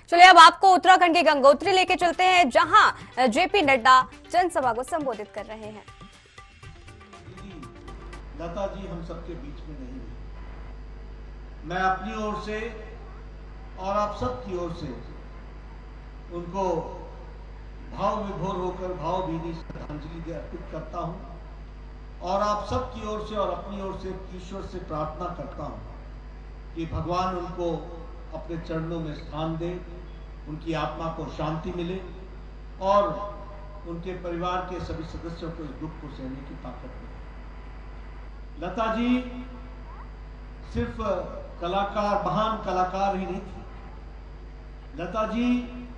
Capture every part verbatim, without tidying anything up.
चलिए अब आपको उत्तराखंड के गंगोत्री लेके चलते हैं, जहां जेपी नड्डा जनसभा को संबोधित कर रहे हैं। लता जी हम सबके बीच में नहीं है। मैं अपनी ओर से और आप सबकी ओर से उनको भाव विभोर होकर भावभीनी श्रद्धांजलि अर्पित करता हूं और आप सबकी ओर से और अपनी ओर से ईश्वर से प्रार्थना करता हूं कि भगवान उनको अपने चरणों में स्थान दे, उनकी आत्मा को शांति मिले और उनके परिवार के सभी सदस्यों को इस दुख को सहने की ताकत मिले। लता जी सिर्फ कलाकार, महान कलाकार ही नहीं थी। लता जी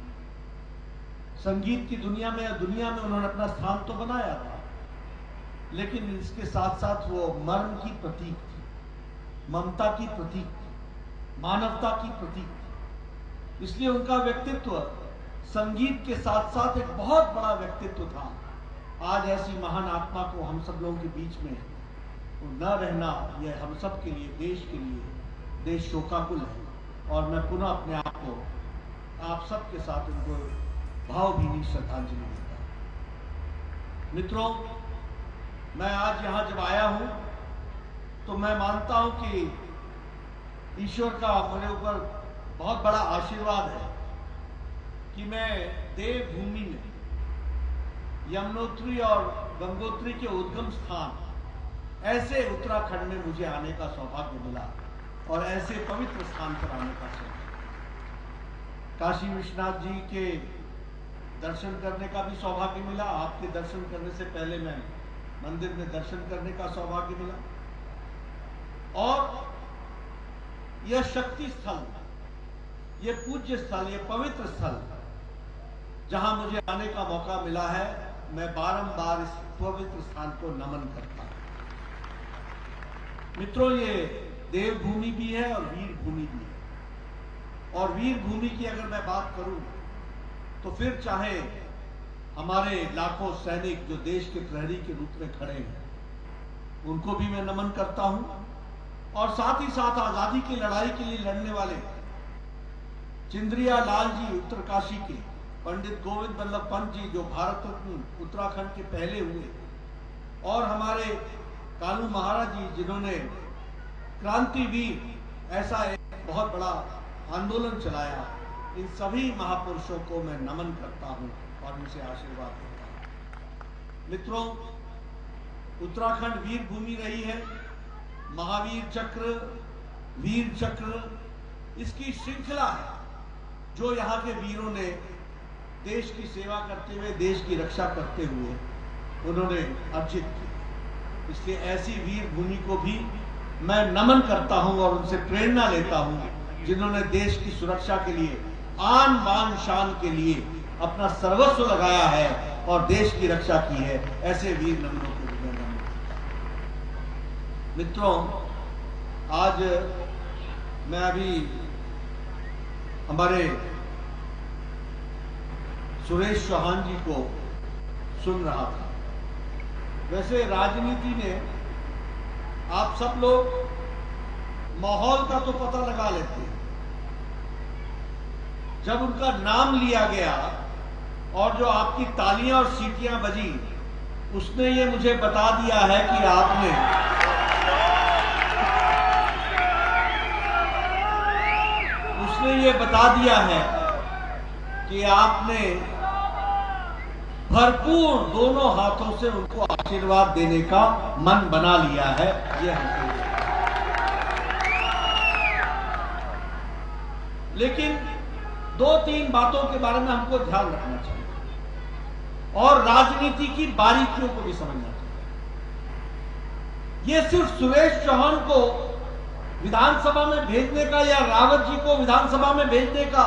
संगीत की दुनिया में दुनिया में उन्होंने अपना स्थान तो बनाया था, लेकिन इसके साथ साथ वो मर्म की प्रतीक थी, ममता की प्रतीक थी, मानवता की प्रतीक थी। इसलिए उनका व्यक्तित्व संगीत के साथ साथ एक बहुत बड़ा व्यक्तित्व था। आज ऐसी महान आत्मा को हम सब लोगों के बीच में न रहना, यह हम सब के लिए, देश के लिए, देश शोकाकुल है। और मैं पुनः अपने आप को आप सबके साथ उनको भावभीनी श्रद्धांजलि देता हूं। मित्रों, मैं आज यहां जब आया हूं तो मैं मानता हूं कि ईश्वर का मेरे ऊपर बहुत बड़ा आशीर्वाद है कि मैं देवभूमि में यमुनोत्री और गंगोत्री के उद्गम स्थान ऐसे उत्तराखंड में मुझे आने का सौभाग्य मिला और ऐसे पवित्र स्थान पर आने का सौभाग्य। काशी विश्वनाथ जी के दर्शन करने का भी सौभाग्य मिला। आपके दर्शन करने से पहले मैं मंदिर में दर्शन करने का सौभाग्य मिला। और यह शक्ति स्थल, यह पूज्य स्थल, यह पवित्र स्थल जहां मुझे आने का मौका मिला है, मैं बारंबार इस पवित्र स्थान को नमन करता हूं। मित्रों, ये देवभूमि भी है और वीर भूमि भी है। और वीर भूमि की अगर मैं बात करूं तो फिर चाहे हमारे लाखों सैनिक जो देश के प्रहरी के रूप में खड़े हैं, उनको भी मैं नमन करता हूं। और साथ ही साथ आजादी की लड़ाई के लिए लड़ने वाले चिंद्रिया लाल जी उत्तरकाशी के, पंडित गोविंद बल्लभ पंत जी जो भारत रत्न उत्तराखंड के पहले हुए, और हमारे कालू महाराज जी जिन्होंने क्रांतिवीर ऐसा एक बहुत बड़ा आंदोलन चलाया, इन सभी महापुरुषों को मैं नमन करता हूं और उनसे आशीर्वाद देता हूं। मित्रों, उत्तराखंड वीर भूमि रही है। महावीर चक्र, वीर चक्र, इसकी श्रृंखला है जो यहाँ के वीरों ने देश की सेवा करते हुए, देश की रक्षा करते हुए उन्होंने अर्जित की। इसलिए ऐसी वीर भूमि को भी मैं नमन करता हूं और उनसे प्रेरणा लेता हूं जिन्होंने देश की सुरक्षा के लिए, आन बान शान के लिए अपना सर्वस्व लगाया है और देश की रक्षा की है। ऐसे वीर नमनों को भी मैं नमन करता हूं। मित्रों, आज मैं अभी हमारे सुरेश चौहान जी को सुन रहा था। वैसे राजनीति में आप सब लोग माहौल का तो पता लगा लेते हैं। जब उनका नाम लिया गया और जो आपकी तालियां और सीटियां बजी, उसने ये मुझे बता दिया है कि आपने उसने ये बता दिया है कि आपने भरपूर दोनों हाथों से उनको आशीर्वाद देने का मन बना लिया है। ये हमको, लेकिन दो तीन बातों के बारे में हमको ध्यान रखना चाहिए और राजनीति की बारीकियों को भी समझना चाहिए। यह सिर्फ सुरेश चौहान को विधानसभा में भेजने का या रावत जी को विधानसभा में भेजने का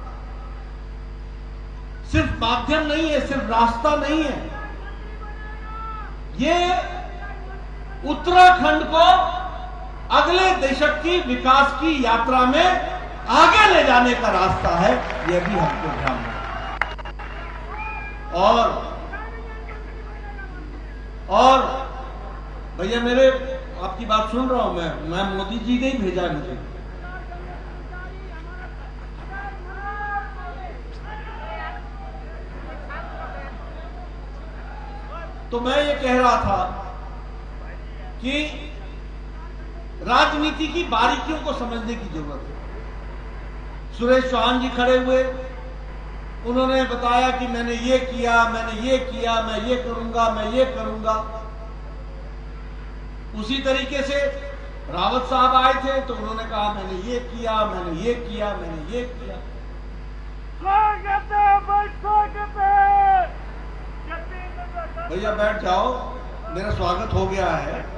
सिर्फ माध्यम नहीं है, सिर्फ रास्ता नहीं है। यह उत्तराखंड को अगले दशक की विकास की यात्रा में आगे ले जाने का रास्ता है। यह भी हमको ध्यान रखना। और और भैया, मेरे आपकी बात सुन रहा हूं मैं मैं मोदी जी ने ही भेजा है मुझे। तो मैं ये कह रहा था कि राजनीति की बारीकियों को समझने की जरूरत है। सुरेश चौहान जी खड़े हुए, उन्होंने बताया कि मैंने ये किया, मैंने ये किया, मैं ये करूंगा, मैं ये करूंगा। उसी तरीके से रावत साहब आए थे तो उन्होंने कहा मैंने ये किया, मैंने ये किया, मैंने ये किया। स्वागत है भाई, स्वागत है। भैया बैठ जाओ, मेरा स्वागत हो गया है।